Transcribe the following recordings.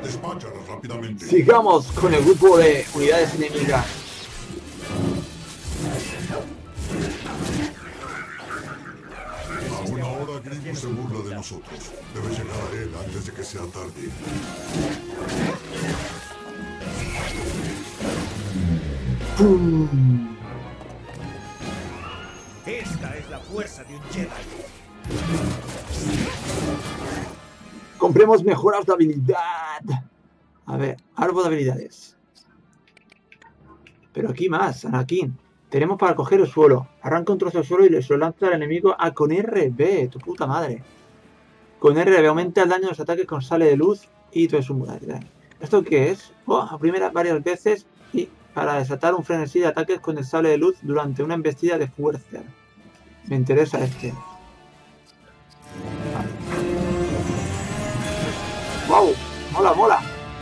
Despáchalas rápidamente. Sigamos con el grupo de unidades enemigas. Aún ahora Gringo se burla de nosotros. Debes llegar a él antes de que sea tarde. ¡Pum! Esta es la fuerza de un Jedi. Compremos mejoras de habilidad. A ver, árbol de habilidades. Pero aquí más, Anakin. Tenemos para coger el suelo. Arranca un trozo de suelo y le lo lanza al enemigo. Ah, con RB, tu puta madre. Con RB aumenta el daño de los ataques con sale de luz y todo es un modalidad. ¿Esto qué es? Primera varias veces y para desatar un frenesí de ataques con el sable de luz durante una embestida de fuerza. Me interesa este. ¡Wow! ¡Mola, mola!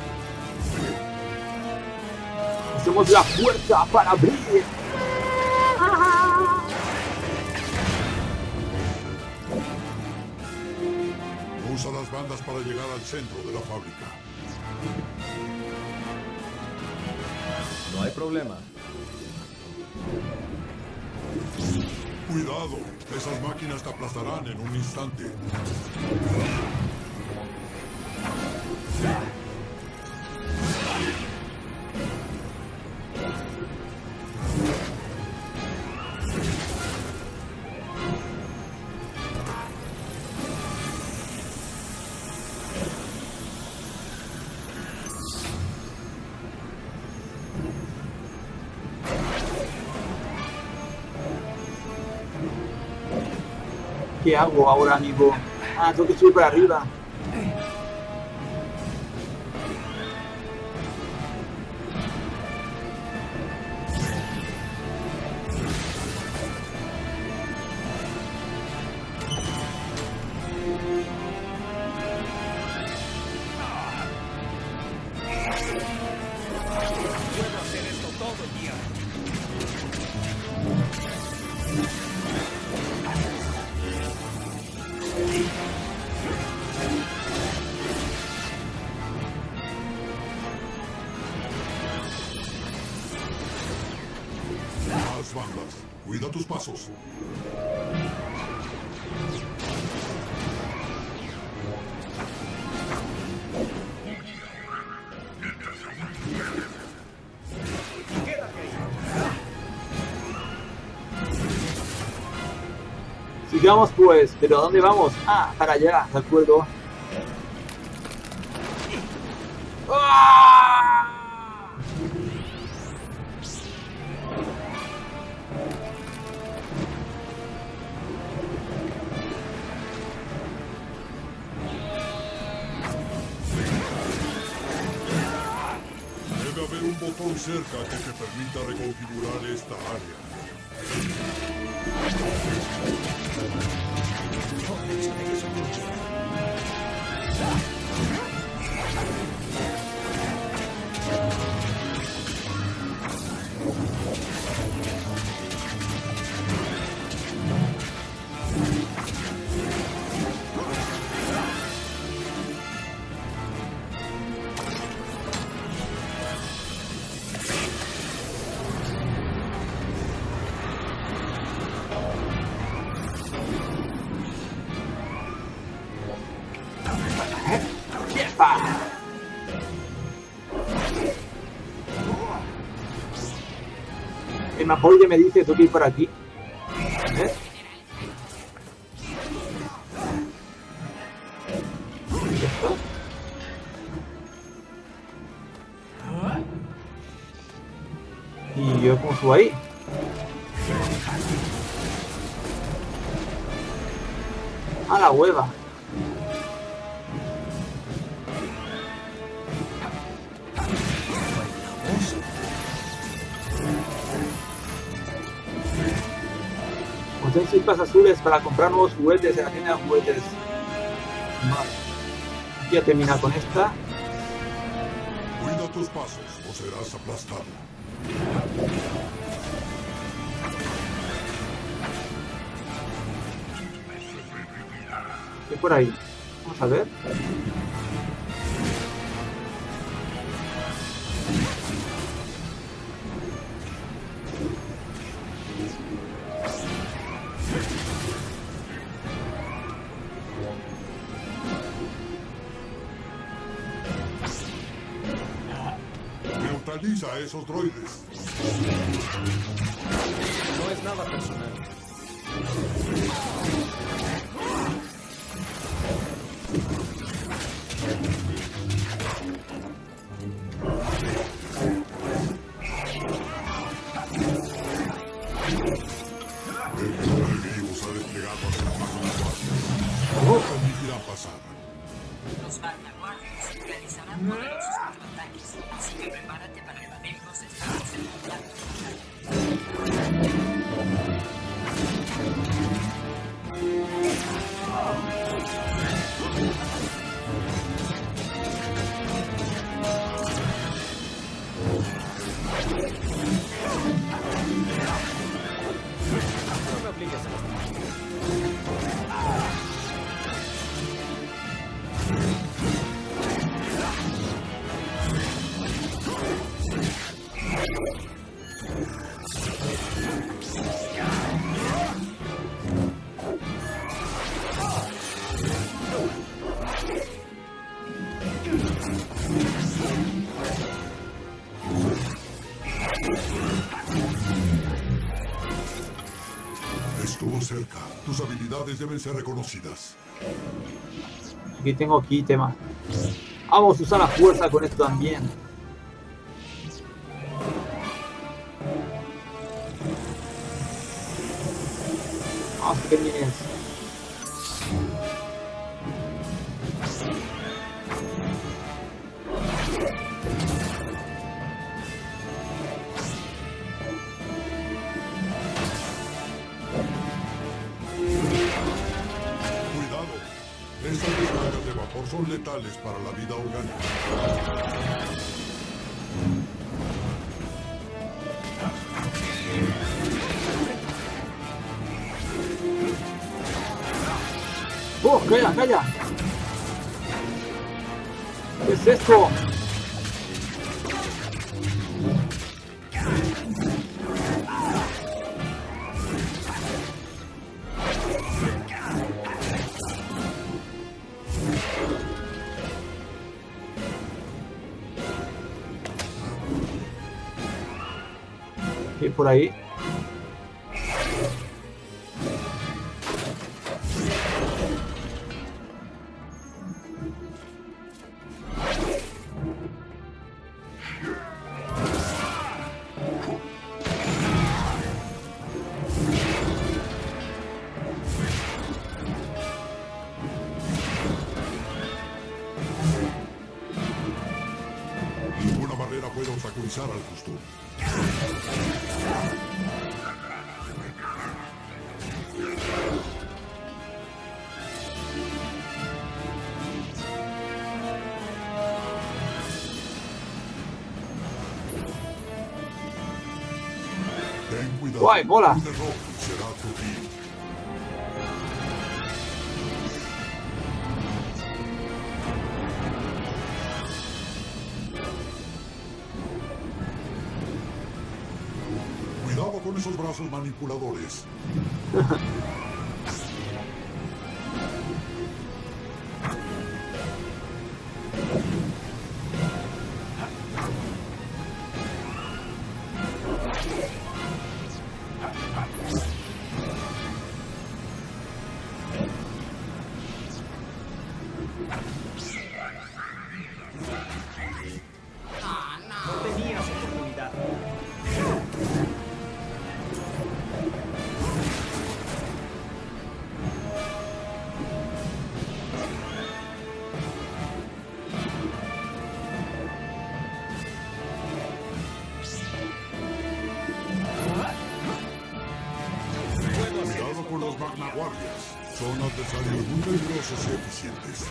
¡Hacemos la fuerza para abrir! Usa las bandas para llegar al centro de la fábrica. No hay problema. Cuidado, esas máquinas te aplastarán en un instante. ¿Qué hago ahora, amigo? Ah, tengo que subir para arriba. Puedo hacer esto todo el día. Más bandas. Cuida tus pasos. Quédate ahí. Sigamos pues, pero ¿a dónde vamos? Ah, para allá, de acuerdo. ¡Ah! Debe haber un botón cerca que te permita reconfigurar esta área. El mapoide me dice tengo que ir por aquí. ¿Eh? ¿Esto? ¿Y yo cómo subo ahí? A la hueva. Obtén chispas azules para comprar nuevos juguetes en la tienda de juguetes. Vale. Voy a terminar con esta. Cuida tus pasos o serás aplastado. ¿Qué por ahí? Vamos a ver. Neutraliza a esos droides. No es nada personal. El enemigo se ha desplegado hacia la máquina. No permitirá pasar. Los vanguardias realizarán poderosos contraataques, así que prepárate para evadirlos estados en contacto. No me obligues a esto. Estuvo cerca. Tus habilidades deben ser reconocidas. Aquí tengo aquí tema. Vamos a usar la fuerza con esto también. Vamos que termines. Cuidado. Estas descargas de vapor son letales para la vida orgánica. ¡Oh, calla, calla! ¿Qué es esto? Y por ahí. Ninguna barrera puede obstaculizar al Custom. Ten cuidado. ¡Guay, bola! Un error será tu fin. Cuidado con esos brazos manipuladores. No tenías oportunidad. Cuidado con los magnaguardias. Son adversarios muy peligrosos y eficientes.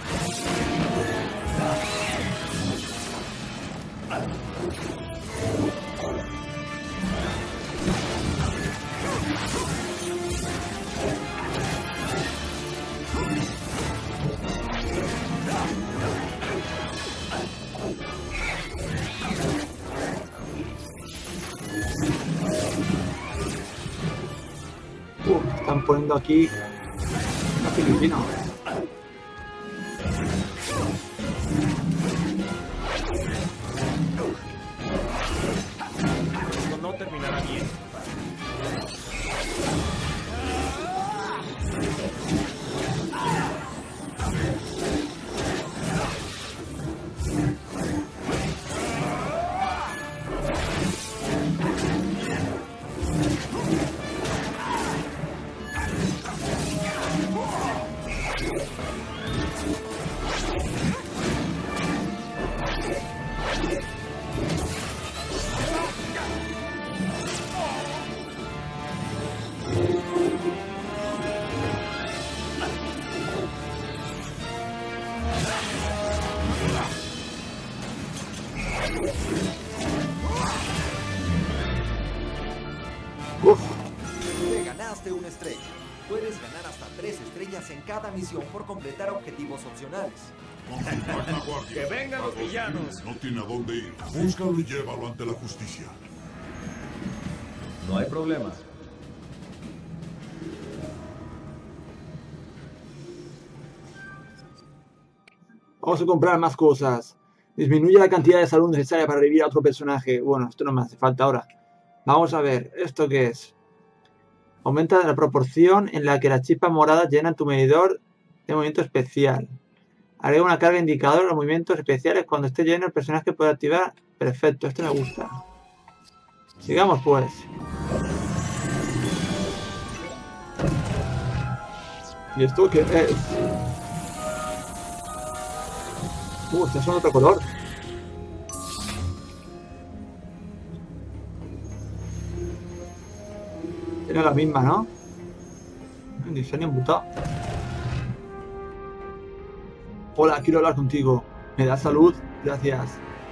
Están poniendo aquí una filipina. Uf, Te ganaste una estrella. Puedes ganar hasta 3 estrellas en cada misión por completar objetivos opcionales. Con sus Magna Guardias, ¡Que vengan los villanos! no tiene a dónde ir. Búscalo y llévalo ante la justicia. No hay problema. vamos a comprar más cosas. Disminuye la cantidad de salud necesaria para revivir a otro personaje. Bueno, esto no me hace falta ahora. Vamos a ver, ¿esto qué es? Aumenta la proporción en la que las chispas moradas llenan tu medidor de movimiento especial. Agrega una carga indicador a los movimientos especiales. Cuando esté lleno, el personaje puede activar. Perfecto, esto me gusta. Sigamos pues. ¿Y esto qué es? Estos son otro color. Tiene la misma, ¿no? El diseño embutado. Hola, quiero hablar contigo. ¿Me das salud? Gracias.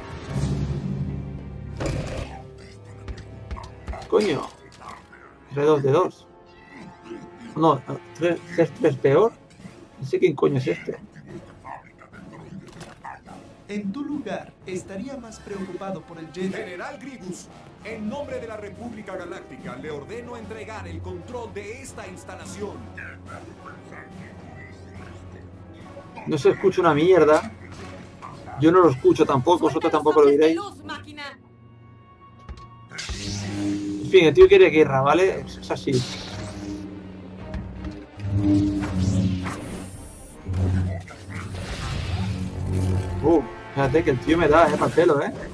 Coño. R2 de 2. No, 3 peor. No sé quién coño es este. En tu lugar, estaría más preocupado por el Jedi. General Grievous, en nombre de la República Galáctica, le ordeno entregar el control de esta instalación. No se escucha una mierda. Yo no lo escucho tampoco, vosotros tampoco lo diréis. En fin, el tío quiere guerra, ¿vale? Es así. Fíjate que el tío me da, para el pelo,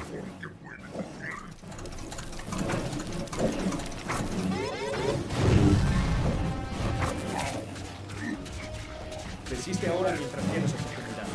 Resiste ahora mientras tienes oportunidad.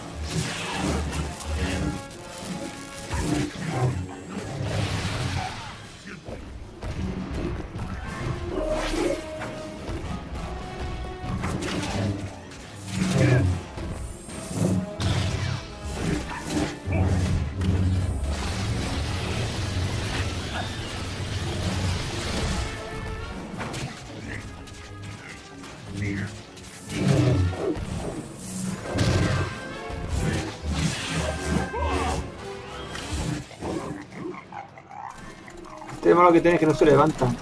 Este malo que tiene es que no se levanta.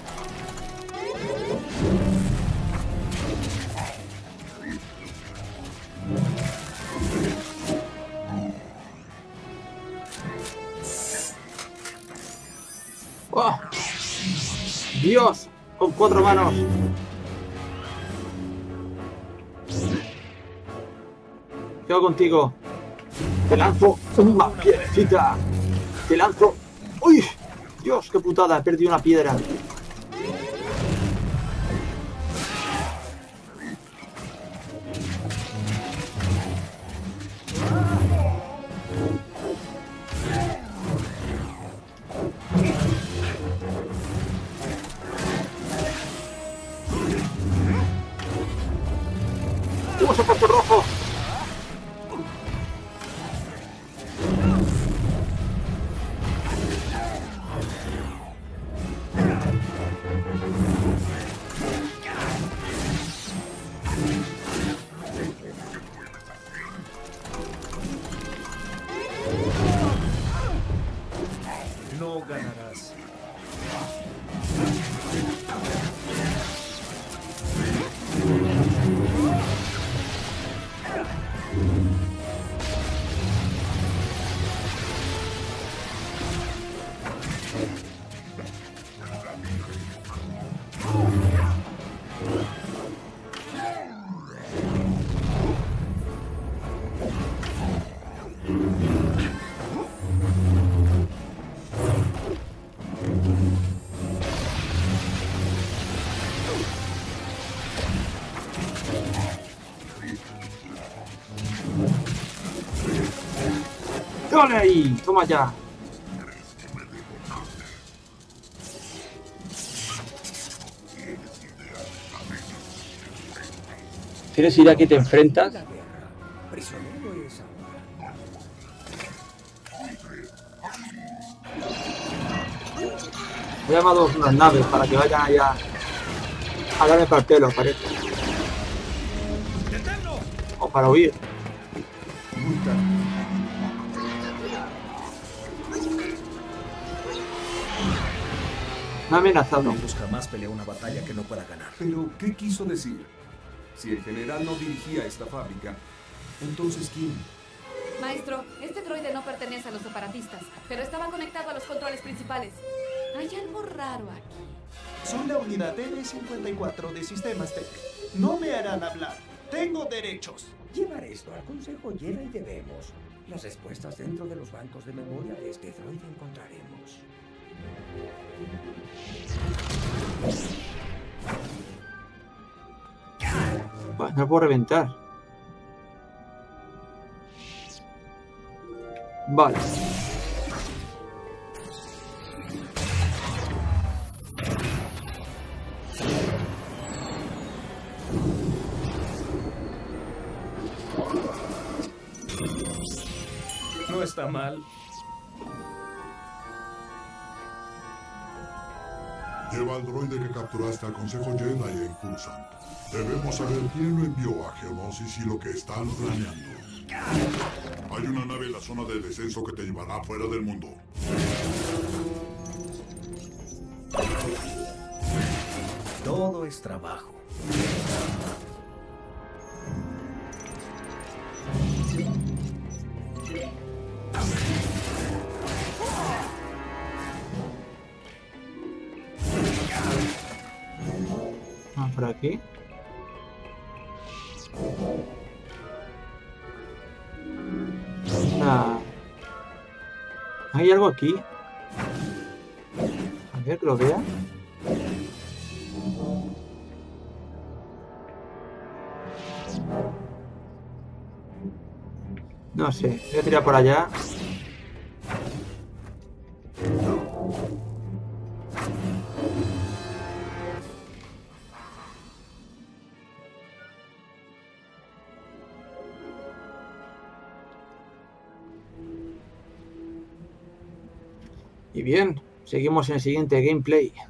¡Oh! ¡Dios! Con 4 manos. ¿Qué hago contigo? Te lanzo una piedrecita. Te lanzo. ¡Uy! Dios, qué putada, he perdido una piedra. ¡Vamos a puerto rojo! No ganarás. ¡Dale ahí! ¡Toma ya! ¿Quieres ir a que te enfrentas? Prisionero es ahora. He llamado a unas naves para que vayan allá a darme para el pelo, parece. O para huir. Muy tarde. Me ha amenazado. Ellos jamás pelea una batalla que no pueda ganar. Pero, ¿qué quiso decir? Si el general no dirigía esta fábrica, entonces ¿quién? Maestro, este droide no pertenece a los separatistas, pero estaba conectado a los controles principales. Hay algo raro aquí. Soy la unidad N54 de Sistemas Tech. No me harán hablar. Tengo derechos. Llevar esto al Consejo Jedi debemos. Las respuestas dentro de los bancos de memoria de este droide encontraremos. Bueno, no puedo reventar. Vale. No está mal. Lleva al droide que capturaste al Consejo Jedi en Coruscant. Debemos saber quién lo envió a Geonosis y lo que están planeando. Hay una nave en la zona de descenso que te llevará fuera del mundo. Todo es trabajo. Por aquí. ¿Hay algo aquí? A ver, que lo vea. No sé, voy a tirar por allá. Y bien, seguimos en el siguiente gameplay.